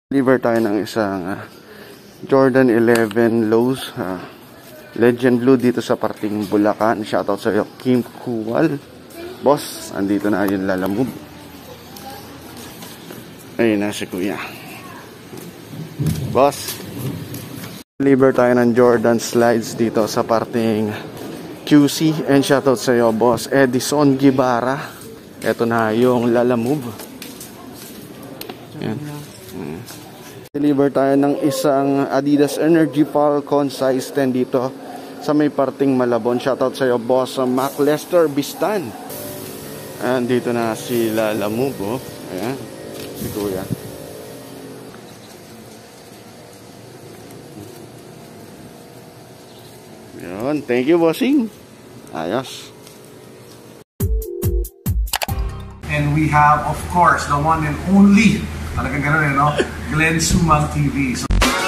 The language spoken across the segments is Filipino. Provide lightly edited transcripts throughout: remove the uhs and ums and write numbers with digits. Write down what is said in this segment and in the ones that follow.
Deliver tayo ng isang Jordan 11 Lows Legend Blue dito sa parting Bulacan. Shoutout sa iyo, Kim Kuwal. Boss, andito na yung Lalamove. Ayun na si Kuya. Boss, deliver tayo ng Jordan Slides dito sa parting QC. And shoutout sa iyo, Boss Edison Gibara. Ito na yung Lalamove. Yan. Deliver tayo ng isang Adidas Energy Falcon size 10 dito sa may parting Malabon. Shoutout sa iyo, Boss Mac Lester Bistan. Ayan, dito na si Lalamove, oh. Ayan, si Kuya. Ayan, thank you, bossing. Ayos. And we have, of course, the one and only, talagang gano'n no? Glenn Sumang TV. So,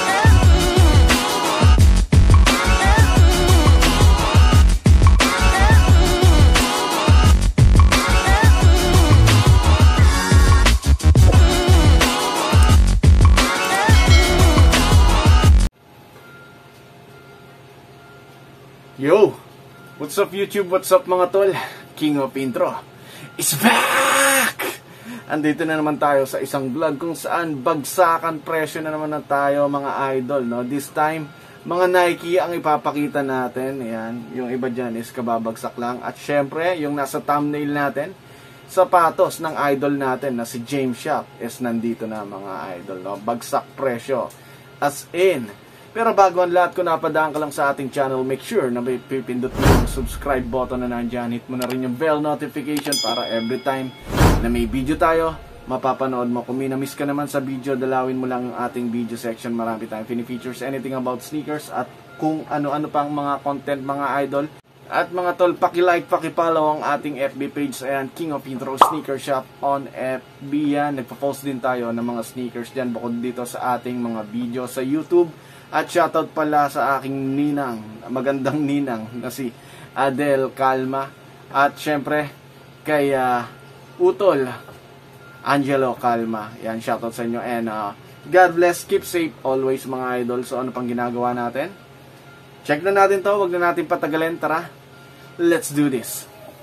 Yo! What's up YouTube? What's up mga tol? King of Intro is back! Andito na naman tayo sa isang vlog kung saan bagsakan presyo na naman tayo mga idol, no? This time, mga Nike ang ipapakita natin. Ayan, yung iba dyan is kababagsak lang. At syempre, yung nasa thumbnail natin, sapatos ng idol natin na si James Shop is nandito na mga idol, no? Bagsak presyo. As in, pero bago ang lahat, kung napadaan ka lang sa ating channel, make sure na may pipindot mo yung subscribe button na nandyan. Hit mo na rin yung bell notification para every time na may video tayo, mapapanood mo. Kung minamiss ka naman sa video, dalawin mo lang ang ating video section. Marami tayong fini-features anything about sneakers at kung ano-ano pang mga content mga idol. At mga tol, paki-like, paki-follow ang ating FB page. Ayan, King of Intro Sneaker Shop on FB yan. Nagpo-post din tayo ng mga sneakers dyan bukod dito sa ating mga video sa YouTube. At shoutout pala sa aking ninang, magandang ninang na si Adel Calma. At syempre kay Utol Angelo Calma. Yan, shoutout sa inyo. And God bless, keep safe always mga idol. So ano pang ginagawa natin? Check na natin to, wag na natin patagalin. Tara, let's do this.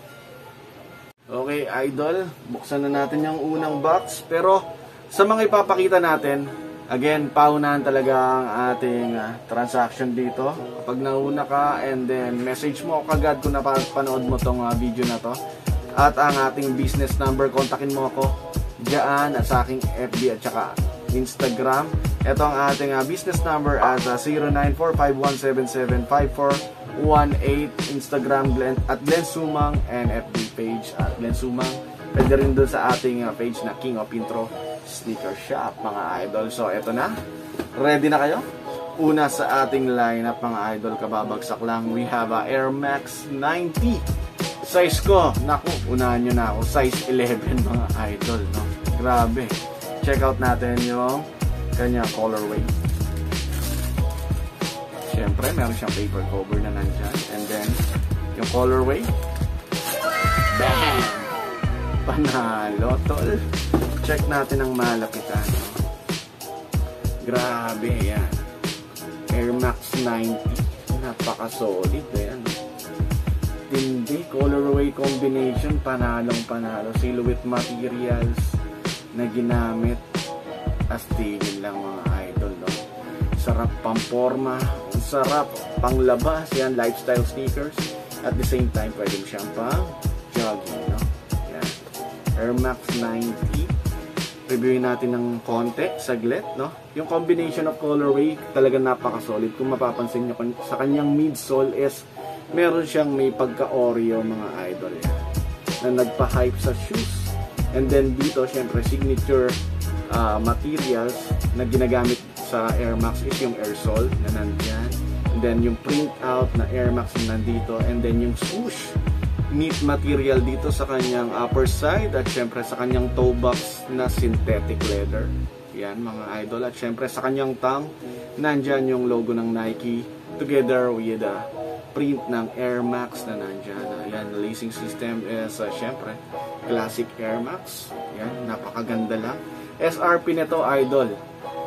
Okay idol, buksan na natin yung unang box. Pero sa mga ipapakita natin, again, paunahan talaga ang ating transaction dito. Kapag nauna ka and then message mo kagad kung napanood mo tong video na to. At ang ating business number, kontakin mo ako dyan at sa aking FB at saka Instagram. Ito ang ating business number at 0945-177-5418. Instagram at Glenn Sumang and FB page at Glenn Sumang. Pwede rin doon sa ating page na King of Intro Sneaker Shop mga idol. So eto na, ready na kayo? Una sa ating lineup mga idol, kababagsak lang. We have Air Max 90 size ko, naku, unahan nyo na ako, size 11 mga idol, no? Grabe. Check out natin yung kanya colorway. Syempre meron siyang paper cover na nandyan, and then yung colorway, bam! Panalo tol. Check natin ang malapitan. Grabe, yan. Air Max 90. Napaka-solid. Ayan. Tindi. Colorway combination. Panalong panalo. Silhouette materials na ginamit. Astigin lang mga idol. No? Sarap pamporma. Sarap panglabas. Yan. Lifestyle sneakers. At the same time, pwede mo siyang pang jogging. No? Yan. Air Max 90. Reviewin natin ng konti, saglit, no? Yung combination of colorway, talagang napaka-solid. Kung mapapansin nyo, sa kanyang midsole is, meron siyang may pagka-Oreo, mga idol, yan, na nagpa-hype sa shoes. And then dito, syempre, signature materials na ginagamit sa Air Max is yung air sole na nandyan. And then yung print out na Air Max na nandito. And then yung swoosh knit material dito sa kanyang upper side at syempre sa kanyang toe box na synthetic leather. Yan mga idol. At syempre sa kanyang tongue, nandyan yung logo ng Nike together with the print ng Air Max na nandyan. Yan, lacing system is syempre classic Air Max. Yan, napakaganda lang. SRP nito idol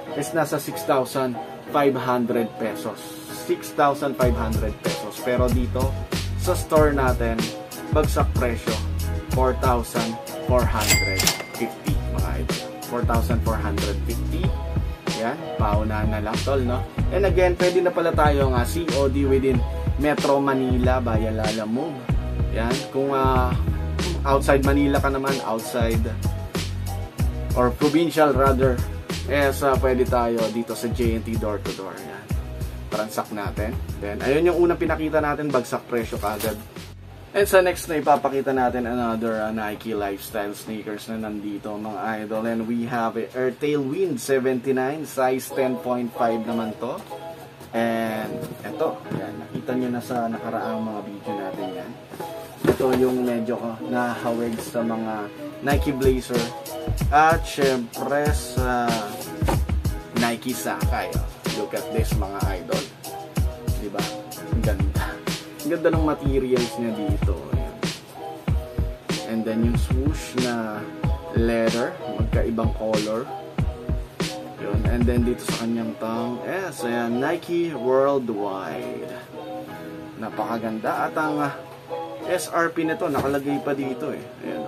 is nasa 6,500 pesos. 6,500 pesos. Pero dito, sa store natin, bagsak presyo, 4,450 mga idol. 4,450. Yan, paunahan na lang tol, no? And again, pwede na pala tayo nga COD within Metro Manila via Lalamove. Yan, kung outside Manila ka naman, outside or provincial rather, pwede tayo dito sa JNT door to door. Yan, transact natin. Then, ayun yung unang pinakita natin, bagsak presyo kaagad. And sa next na ipapakita natin another Nike lifestyle sneakers na nandito mga idol. And we have a Air Tailwind 79, size 10.5 naman to. And ito, yan, nakita nyo na sa nakaraang mga video natin yan. Ito yung medyo nahawig sa mga Nike Blazer. At syempre sa Nike Sakai. Look at this mga idol. Diba? Ang ganda. Ang ganda ng materials niya dito. Ayan. And then yung swoosh na leather, magkaibang color. Yun. And then dito sa kanyang tongue, ayan, Nike Worldwide. Napakaganda. At ang SRP nito, nakalagay pa dito eh. Ayan,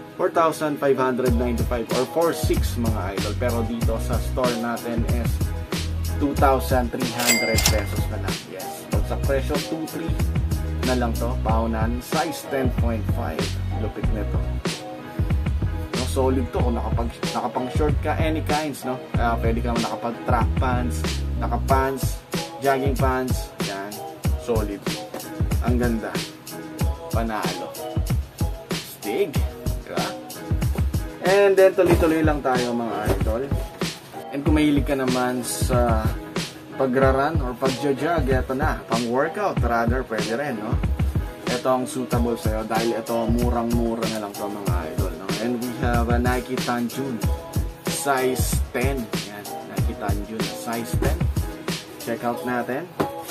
4,595 or 4,600 mga idol. Pero dito sa store natin is 2,300 pesos na lang. Yes. Sa presyo, 2,300 na lang to, paunan, size 10.5, lupit nito. No, solid to kung nakapang short ka, any kinds, no? Pwede ka nakapag track pants, nakapants, jogging pants, yan, solid. Ang ganda, panalo. Stig, diba? And then tuloy-tuloy lang tayo mga idol. And kung mahilig ka naman sa pagraran or pagja-jog, ito na, pang workout rather, pwede rin, no? Ito ang suitable sa'yo dahil ito murang-mura na lang to mga idol, no? And we have a Nike Tanjun size 10. Yan, Nike Tanjun size 10. Check out natin.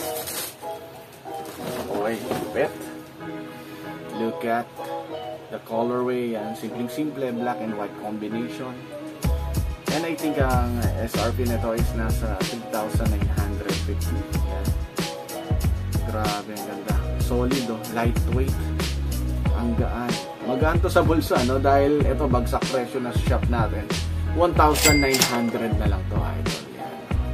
Okay, bet. Look at the colorway. Yan, simpleng-simple, black and white combination. And I think ang SRP nito is nasa 3,950. Yan. Grabe, ang ganda. Solid, oh. Lightweight. Ang gaan. Magaan to sa bulsa, no? Dahil ito, bagsak presyo na sa shop natin. 1,900 na lang to, idol. Yan.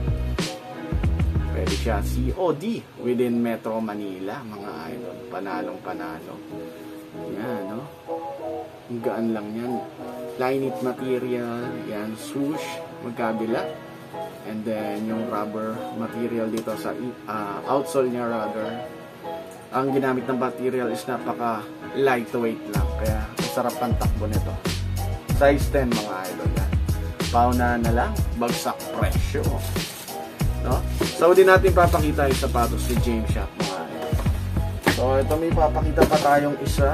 Pwede siya COD within Metro Manila, mga idol. Panalong panalo. Yan, no? Ang gaan lang yan. Lined material, yan, swoosh, magkabila. And then, yung rubber material dito sa outsole niya rather. Ang ginamit ng material is napaka lightweight lang. Kaya, masarap ang takbo nito. Size 10 mga idol yan. Pauna na lang, bagsak presyo. No? So, din natin papakita yung sapatos ni James Shop mga idol. So, ito may papakita pa tayong isa.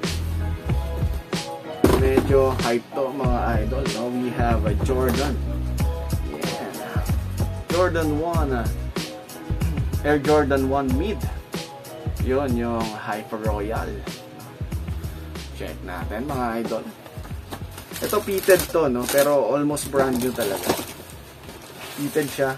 Medyo hype to mga idol, no? We have a Jordan. Yeah. Jordan 1. Air Jordan 1 Mid. Yun, yung Hyper Royal. Check natin mga idol. Ito fitted to, no? Pero almost brand new talaga. Fitted siya.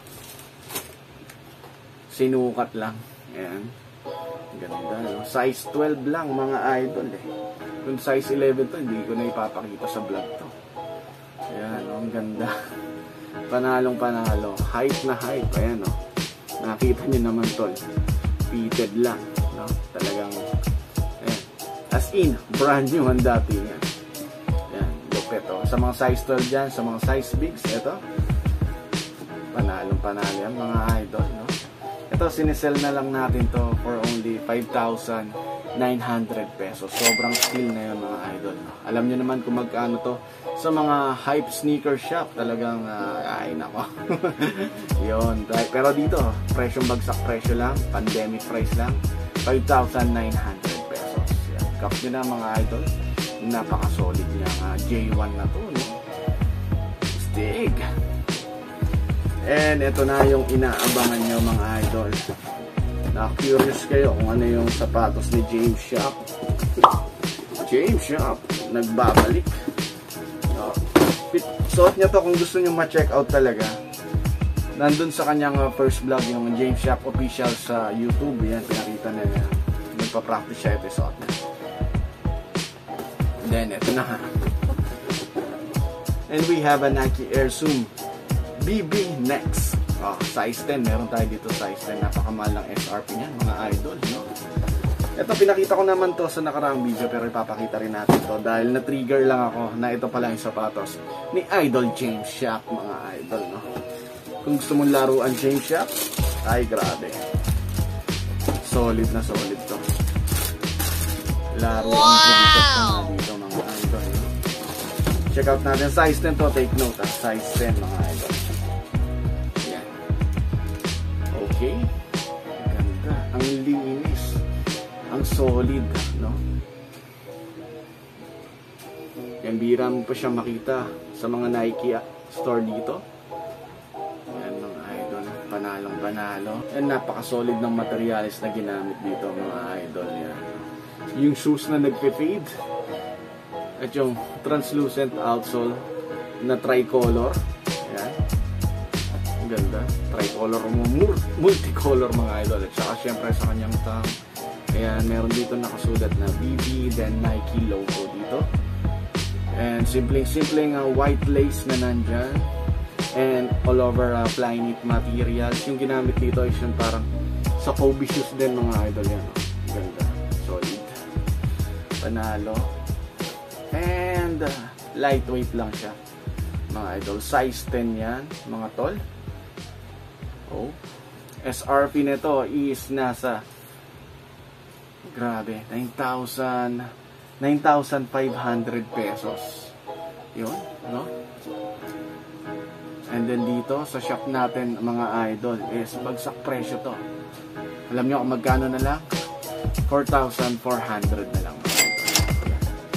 Sinukat lang. Ayan. Ganda, no? Size 12 lang mga idol eh. Kung size 11 to, hindi ko na ipapakita sa vlog to. Ayan, oh, ang ganda. Panalong panalo. Hype na hype. Ayan, oh. Nakita nyo naman tol. Fitted lang. No? Talagang, ayan. As in, brand new ang dati yan. Ayan, lupit, oh. Sa mga size 12 dyan, sa mga size bigs, ito. Panalong panalo yan, mga idol, no? Ito, sinisell na lang natin to for only 5,900 pesos. Sobrang steal na yun mga idol. Alam nyo naman kung magkano to sa mga hype sneaker shop. Talagang, ay nako. Yun. Pero dito, presyong bagsak presyo lang. Pandemic price lang. 5,900 pesos. Yan. Cup nyo na mga idol. Napaka-solid niya. J1 na to. No? Stig. And ito na yung inaabangan nyo mga idol. Na-curious kayo kung ano yung sapatos ni James Shop. James Shop, nagbabalik. Suot nyo to kung gusto nyo ma-check out talaga. nandun sa kanyang first vlog, yung James Shop Official sa YouTube. Yan, pinakita na niya. Nagpa-practice siya, ito suot niya. Then, ito na. And we have a Nike Air Zoom BB Next. Oh, size 10. Meron tayo dito size 10. Napakamahal ng SRP niyan, mga idol, no? Ito, pinakita ko naman to sa nakaraang video, pero ipapakita rin natin to dahil na-trigger lang ako na ito pala yung sapatos ni Idol James Shop, mga idol, no? Kung gusto mong laruan James Shop, ay grabe. Solid na solid to. Laruan James Shop na dito, mga idol, no? Check out natin. Size 10 to. Take note, ha? Size 10, mga idol. Yan. Okay. Ganda. Ang linis. Ang solid, no? Yan, bira mo pa siya makita sa mga Nike store dito. Yan, mga idol. Panalong panalo. And napaka-solid ng materials na ginamit dito, mga idol. Yan. Yung shoes na nagpe-fade. At yung translucent outsole na tricolor. Yan. Ang ganda. Tricolor o multicolor, mga idol. At saka syempre sa kanyang tang. Ayan, meron dito nakasulat na BB, then Nike logo dito. And simpleng white lace na nandyan. And all over Flyknit materials. Yung ginamit dito is yung parang sa Kobe shoes din, mga idol. Yan, oh. Ganda. Solid. Panalo. And lightweight lang siya, mga idol. Size 10 yan, mga tol. Oh. SRP nito is nasa grabe, 9,500 pesos. Yun, no? And then dito sa shop natin, mga idol, is bagsak presyo to. Alam nyo kung magkano na lang? 4,400 na lang, mga idol.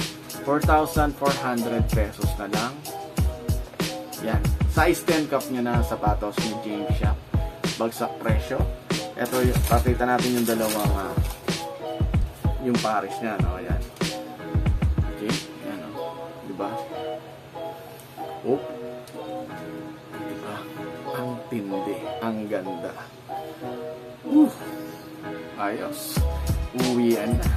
4,400 pesos na lang. Yan. Size 10 cup nyo na sapatos ni James Shop. Bagsak presyo. Ito, pakita natin yung dalawang yung pares niya, no? Ayan. Okay, ayan, no? Diba? Oh. Diba? Ang tindi. Ang ganda. Ayos. Uwian na.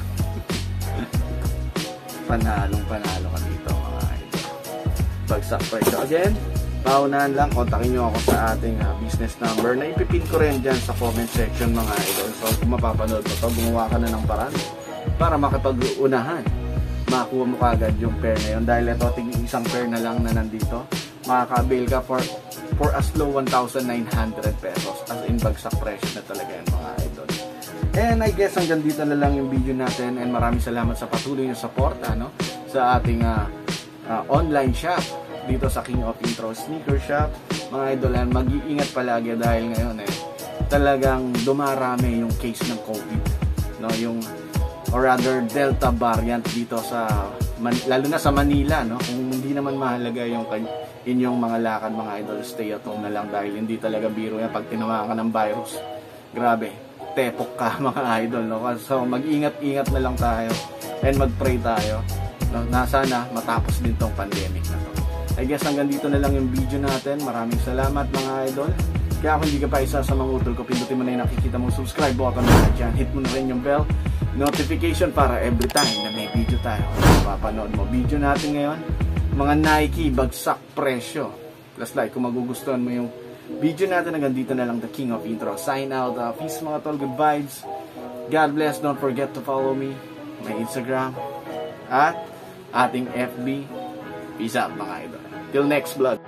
Panalo ka dito, mga idol. Bagsak presyo. Again, paunahan lang, kontakin nyo ako sa ating business number na ipipin ko rin dyan sa comment section, mga idol. So, kung mapapanood mo to, gumawa ka na ng paraan para makapag-unahan, makakuha mo kagad yung pair na yun. Dahil ito, isang pair na lang na nandito, makaka-avail ka for as low 1,900 pesos. As in, bagsak presyo na talaga yan, mga idol. And I guess hanggang dito na lang yung video natin, and maraming salamat sa patuloy na support, ano, sa ating online shop dito sa King of Intro Sneaker Shop. Mga idol, mag-iingat palagi dahil ngayon talagang dumarami yung case ng COVID, no? Yung or rather Delta variant dito sa lalo na sa Manila, no? Kung hindi naman mahalaga yung inyong mga lakad, mga idol, stay at home na lang dahil hindi talaga biro yan pag tinamaan ka ng virus. Grabe, tepok ka, mga idol, no? So mag-ingat-ingat na lang tayo and mag-pray tayo, no? Na sana matapos din tong pandemic na to. I guess hanggang dito na lang yung video natin. Maraming salamat, mga idol. Kaya kung hindi ka pa isa sa mga utol ko, pindutin mo na yung nakikita mong subscribe button na dyan. Hit mo na rin yung bell notification para every time na may video tayo, mapapanood mo. Video natin ngayon, mga Nike bagsak presyo. Plus like, kung magugustuhan mo yung video natin, hanggang dito na lang, the King of Intro. Sign out. Peace, mga tol. Good vibes. God bless. Don't forget to follow me. My Instagram at ating FB. Peace out, mga idol. Till next vlog.